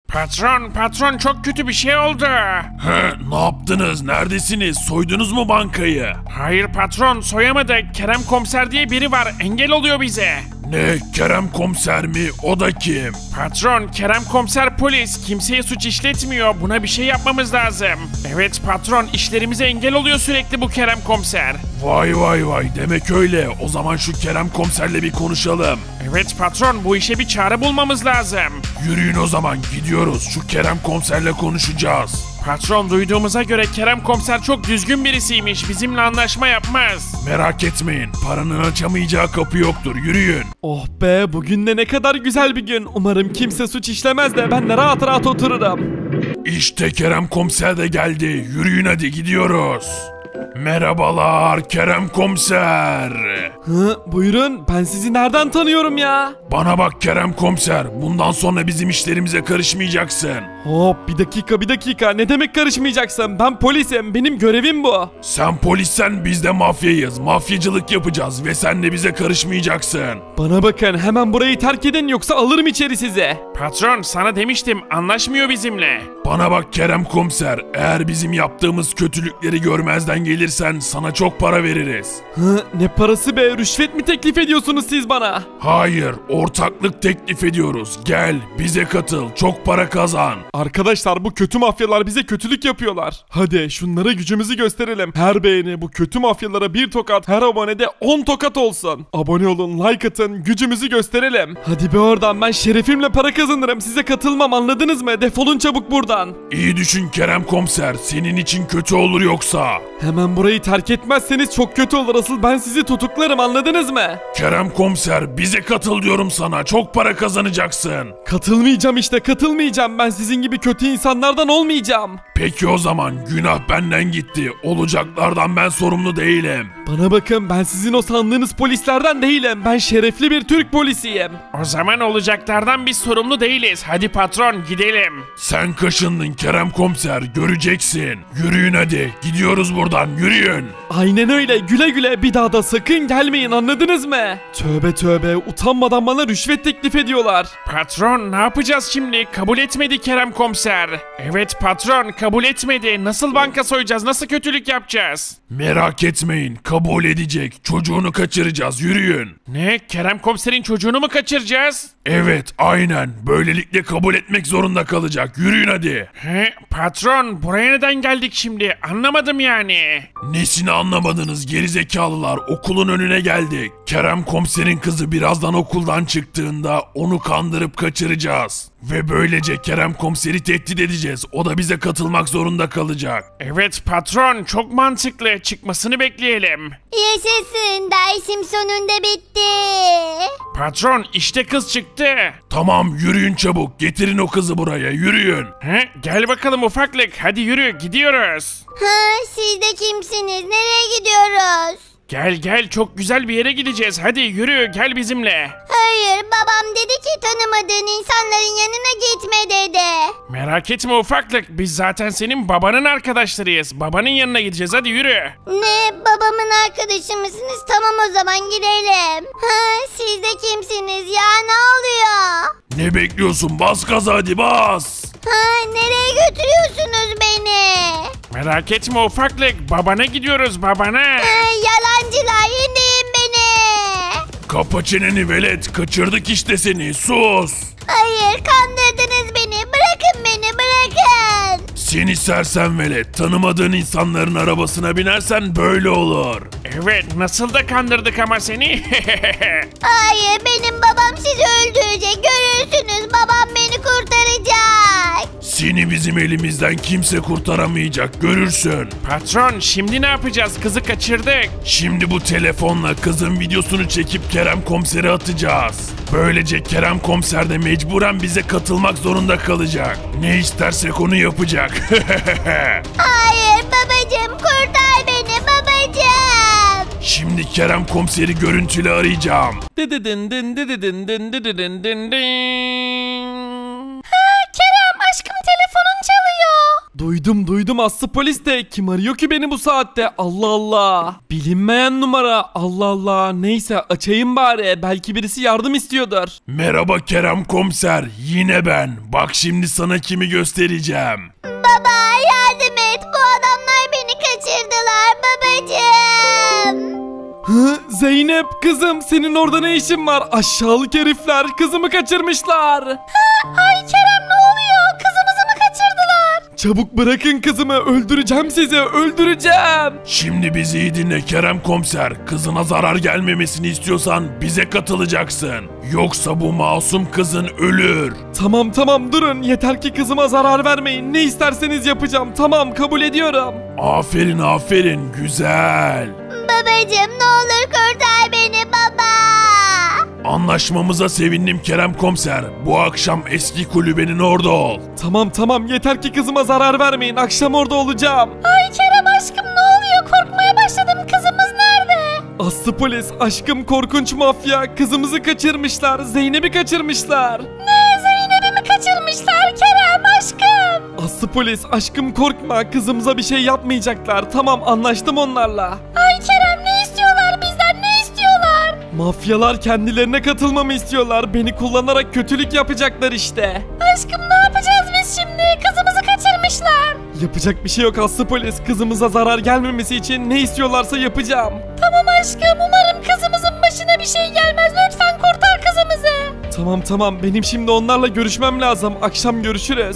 Patron çok kötü bir şey oldu. Ne yaptınız? Neredesiniz? Soydunuz mu bankayı? Hayır patron, soyamadık. Kerem komiser diye biri var, engel oluyor bize. Ne? Kerem komiser mi? O da kim? Patron, Kerem komiser polis. Kimseye suç işletmiyor. Buna bir şey yapmamız lazım. Evet patron, işlerimize engel oluyor sürekli bu Kerem komiser. Vay vay vay, demek öyle. O zaman şu Kerem komiserle bir konuşalım. Evet patron, bu işe bir çare bulmamız lazım. Yürüyün o zaman, gidiyoruz. Şu Kerem komiserle konuşacağız. Patron, duyduğumuza göre Kerem komiser çok düzgün birisiymiş. Bizimle anlaşma yapmaz. Merak etmeyin, paranın açamayacağı kapı yoktur. Yürüyün. Oh be, bugün de ne kadar güzel bir gün. Umarım kimse suç işlemez de ben de rahat rahat otururum. İşte Kerem komiser de geldi. Yürüyün hadi, gidiyoruz. Merhabalar Kerem komiser. Buyurun, ben sizi nereden tanıyorum ya? Bana bak Kerem komiser, bundan sonra bizim işlerimize karışmayacaksın. Hop, bir dakika, ne demek karışmayacaksın? Ben polisim, benim görevim bu. Sen polissen, biz de mafyayız. Mafyacılık yapacağız ve sen de bize karışmayacaksın. Bana bakın, hemen burayı terk edin yoksa alırım içeri sizi. Patron, sana demiştim, anlaşmıyor bizimle. Bana bak Kerem komiser, eğer bizim yaptığımız kötülükleri görmezden gelirsen sana çok para veririz. Ne parası be, rüşvet mi teklif ediyorsunuz siz bana? Hayır, ortaklık teklif ediyoruz. Gel, bize katıl, çok para kazan. Arkadaşlar, bu kötü mafyalar bize kötülük yapıyorlar. Hadi şunlara gücümüzü gösterelim. Her beğeni bu kötü mafyalara bir tokat, her abonede 10 tokat olsun. Abone olun, like atın, gücümüzü gösterelim. Hadi be oradan, ben şerefimle para kazanırım, size katılmam, anladınız mı? Defolun çabuk buradan. İyi düşün Kerem komiser, senin için kötü olur yoksa. Hemen burayı terk etmezseniz çok kötü olur, asıl ben sizi tutuklarım, anladınız mı? Kerem komiser, bize katıl diyorum sana, çok para kazanacaksın. Katılmayacağım işte, katılmayacağım, ben sizin gibi kötü insanlardan olmayacağım. Peki o zaman, günah benden gitti, olacaklardan ben sorumlu değilim. Bana bakın, ben sizin o sandığınız polislerden değilim, ben şerefli bir Türk polisiyim. O zaman olacaklardan biz sorumlu değiliz. Hadi patron, gidelim. Sen kaşındın Kerem komiser, göreceksin. Yürüyün hadi, gidiyoruz buradan, yürüyün. Aynen öyle, güle güle, bir daha da sakın gelmeyin, anladınız mı? Tövbe tövbe, utanmadan bana rüşvet teklif ediyorlar. Patron, ne yapacağız şimdi? Kabul etmedi Kerem komiser. Evet patron, kabul etmedi. Nasıl banka soyacağız? Nasıl kötülük yapacağız? Merak etmeyin, kabul edecek. Çocuğunu kaçıracağız, yürüyün. Ne? Kerem komiserin çocuğunu mu kaçıracağız? Evet, aynen. Böylelikle kabul etmek zorunda kalacak. Yürüyün hadi. Patron, buraya neden geldik şimdi? Anlamadım yani. Nesini anlamadınız gerizekalılar? Okulun önüne geldik. Kerem komiserin kızı birazdan okuldan çıktığında onu kandırıp kaçıracağız. Ve böylece Kerem komiseri tehdit edeceğiz. O da bize katılmak zorunda kalacak. Evet patron, çok mantıklı. Çıkmasını bekleyelim. Yaşasın, dersim sonunda bitti. Patron, işte kız çıktı. Tamam, yürüyün çabuk. Getirin o kızı buraya, yürüyün. Gel bakalım ufaklık. Hadi yürü, gidiyoruz. Siz de kimsiniz? Nereye gidiyoruz? Gel, çok güzel bir yere gideceğiz. Hadi yürü, gel bizimle. Hayır, babam dedi ki tanımadığın insanların yanına gitme dedi. Merak etme ufaklık, biz zaten senin babanın arkadaşlarıyız. Babanın yanına gideceğiz, hadi yürü. Ne, babamın arkadaşı mısınız? Tamam, o zaman gidelim. Siz de kimsiniz ya, ne oluyor? Ne bekliyorsun? Bas gaza hadi, bas. Nereye götürüyorsunuz beni? Merak etme ufaklık, babana gidiyoruz, babana. Yalancılar, indirin beni. Kapa çeneni velet, kaçırdık işte seni, sus. Hayır, kandırdınız beni. Bırakın beni, bırakın. Seni sersem velet, tanımadığın insanların arabasına binersen böyle olur. Evet, nasıl da kandırdık ama seni. Hayır, benim babam sizi öldürecek. Görürsünüz, babam beni kurtaracak. Seni bizim elimizden kimse kurtaramayacak, görürsün. Patron, şimdi ne yapacağız? Kızı kaçırdık. Şimdi bu telefonla kızın videosunu çekip Kerem komisere atacağız. Böylece Kerem komiser de mecburen bize katılmak zorunda kalacak. Ne istersek onu yapacak. Hayır babacığım, kurtar beni babacığım. Şimdi Kerem komiseri görüntülü arayacağım. Kerem, aşkım telefonun çalıyor. Duydum Aslı polis de kim arıyor ki beni bu saatte? Allah Allah. Bilinmeyen numara. Allah Allah. Neyse açayım bari. Belki birisi yardım istiyordur. Merhaba Kerem komiser, yine ben. Bak şimdi sana kimi göstereceğim. Baba yardım et, bu adamlar beni kaçırdılar babacığım. Hı, Zeynep kızım senin orada ne işin var? Aşağılık herifler kızımı kaçırmışlar. Ay Kerem ne oluyor? Kızımızı mı kaçırdılar? Çabuk bırakın kızımı, öldüreceğim sizi, öldüreceğim. Şimdi bizi iyi dinle Kerem komiser. Kızına zarar gelmemesini istiyorsan bize katılacaksın. Yoksa bu masum kızın ölür. Tamam durun, yeter ki kızıma zarar vermeyin. Ne isterseniz yapacağım, tamam kabul ediyorum. Aferin güzel. Babacığım ne olur kurtar beni baba. Anlaşmamıza sevindim Kerem komiser. Bu akşam eski kulübenin orada ol. Tamam yeter ki kızıma zarar vermeyin, akşam orada olacağım. Ay Kerem aşkım ne oluyor? Korkmaya başladım. Kızımız nerede? Aslı polis, aşkım korkunç mafya, kızımızı kaçırmışlar, Zeynep'i kaçırmışlar. Ne? Zeynep'i mi kaçırmışlar Kerem aşkım? Aslı polis, aşkım korkma, kızımıza bir şey yapmayacaklar, tamam anlaştım onlarla. Ay Kerem ne istiyorlar bizden, ne istiyorlar? Mafyalar kendilerine katılmamı istiyorlar, beni kullanarak kötülük yapacaklar işte. Aşkım ne yapacağız biz şimdi? Kızımızı kaçırmışlar. Yapacak bir şey yok Aslı polis, kızımıza zarar gelmemesi için ne istiyorlarsa yapacağım. Tamam aşkım, umarım kızımızın başına bir şey gelmez. Lütfen kurtar kızımızı. Tamam benim şimdi onlarla görüşmem lazım, akşam görüşürüz.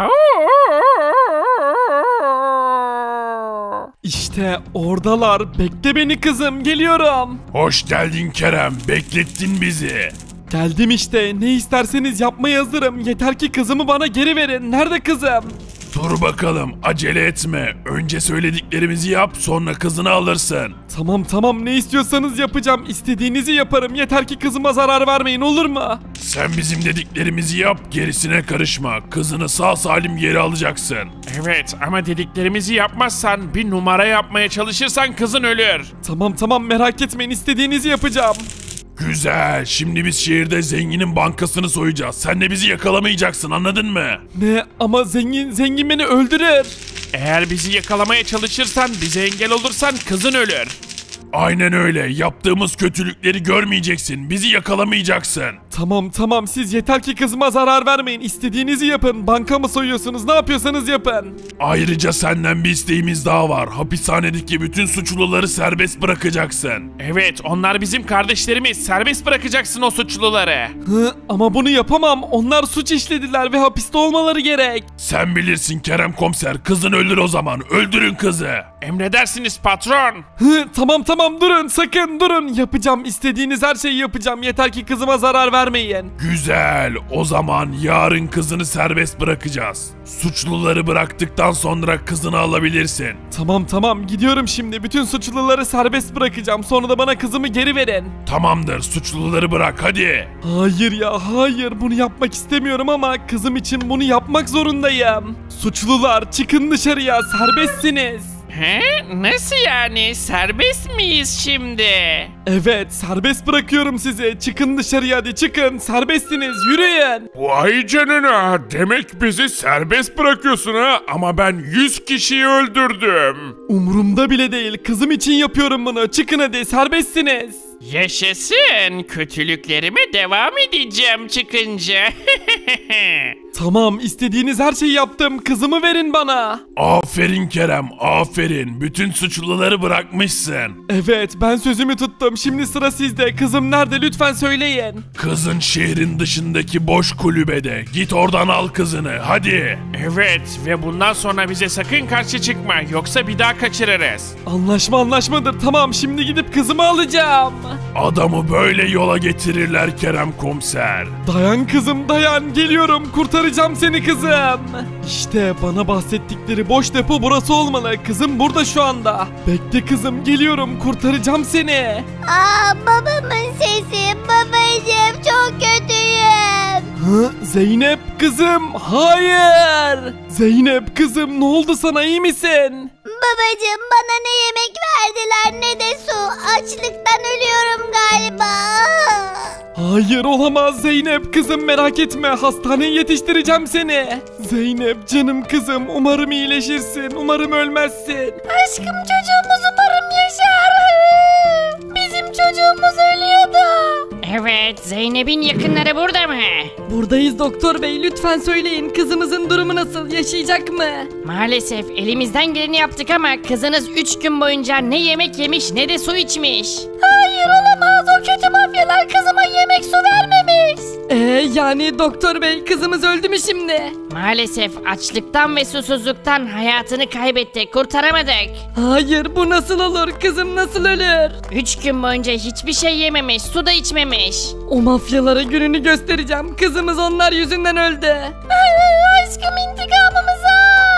İşte oradalar, bekle beni kızım, geliyorum. Hoş geldin Kerem, beklettin bizi. Geldim işte, ne isterseniz yapmaya hazırım, yeter ki kızımı bana geri verin. Nerede kızım? Dur bakalım, acele etme. Önce söylediklerimizi yap, sonra kızını alırsın. Tamam ne istiyorsanız yapacağım, istediğinizi yaparım, yeter ki kızıma zarar vermeyin, olur mu? Sen bizim dediklerimizi yap, gerisine karışma. Kızını sağ salim geri alacaksın. Evet ama dediklerimizi yapmazsan, bir numara yapmaya çalışırsan kızın ölür. Tamam merak etmeyin, istediğinizi yapacağım. Güzel, şimdi biz şehirde zenginin bankasını soyacağız. Sen de bizi yakalamayacaksın, anladın mı? Ne ama zengin beni öldürür. Eğer bizi yakalamaya çalışırsan, bize engel olursan kızın ölür. Aynen öyle, yaptığımız kötülükleri görmeyeceksin, bizi yakalamayacaksın. Tamam siz yeter ki kızıma zarar vermeyin, istediğinizi yapın. Banka mı soyuyorsunuz, ne yapıyorsanız yapın. Ayrıca senden bir isteğimiz daha var. Hapishanedeki bütün suçluları serbest bırakacaksın. Evet, onlar bizim kardeşlerimiz. Serbest bırakacaksın o suçluları. Ama bunu yapamam, onlar suç işlediler ve hapiste olmaları gerek. Sen bilirsin Kerem komiser, kızın ölür o zaman. Öldürün kızı. Emredersiniz patron. Tamam durun, sakın durun, yapacağım, istediğiniz her şeyi yapacağım, yeter ki kızıma zarar vermeyin. Güzel, o zaman yarın kızını serbest bırakacağız. Suçluları bıraktıktan sonra kızını alabilirsin. Tamam gidiyorum şimdi, bütün suçluları serbest bırakacağım, sonra da bana kızımı geri verin. Tamamdır, suçluları bırak hadi. Hayır, bunu yapmak istemiyorum ama kızım için bunu yapmak zorundayım. Suçlular çıkın dışarıya, serbestsiniz. He? Nasıl yani? Serbest miyiz şimdi? Evet, serbest bırakıyorum sizi, çıkın dışarıya, hadi çıkın, serbestsiniz, yürüyün. Vay canına, demek bizi serbest bırakıyorsun ha, ama ben 100 kişiyi öldürdüm. Umurumda bile değil, kızım için yapıyorum bunu, çıkın hadi, serbestsiniz. Yaşasın, kötülüklerime devam edeceğim çıkınca. Tamam, istediğiniz her şeyi yaptım, kızımı verin bana. Aferin Kerem, aferin. Bütün suçluları bırakmışsın. Evet, ben sözümü tuttum, şimdi sıra sizde, kızım nerede lütfen söyleyin. Kızın şehrin dışındaki boş kulübede. Git oradan al kızını, hadi. Evet, ve bundan sonra bize sakın karşı çıkma, yoksa bir daha kaçırırız. Anlaşmadır, tamam, şimdi gidip kızımı alacağım. Adamı böyle yola getirirler Kerem komiser. Dayan kızım dayan, geliyorum, kurtaracağım seni kızım. İşte bana bahsettikleri boş depo burası olmalı, kızım burada şu anda. Bekle kızım, geliyorum, kurtaracağım seni. Babamın sesi. Babacığım çok kötüyüm. Zeynep kızım, hayır. Zeynep kızım, ne oldu sana, iyi misin? Babacığım bana ne yemek verdiler ne de su. Açlıktan ölüyorum galiba. Hayır olamaz Zeynep kızım merak etme hastaneye yetiştireceğim seni. Zeynep canım kızım umarım iyileşirsin umarım ölmezsin. Aşkım çocuğumuz umarım yaşar. Bizim çocuğumuz ölüyordu. Evet, Zeynep'in yakınları burada mı? Buradayız doktor bey lütfen söyleyin kızımızın durumu nasıl yaşayacak mı? Maalesef elimizden geleni yaptık ama kızınız 3 gün boyunca ne yemek yemiş ne de su içmiş. Hayır olamaz, o kötü mafyalar kızıma yemek su vermemiş. Yani doktor bey kızımız öldü mü şimdi? Maalesef açlıktan ve susuzluktan hayatını kaybetti, kurtaramadık. Hayır bu nasıl olur kızım nasıl ölür? 3 gün boyunca hiçbir şey yememiş, su da içmemiş. O mafyalara gününü göstereceğim kızımız onlar yüzünden öldü. Aşkım intikamımızı al.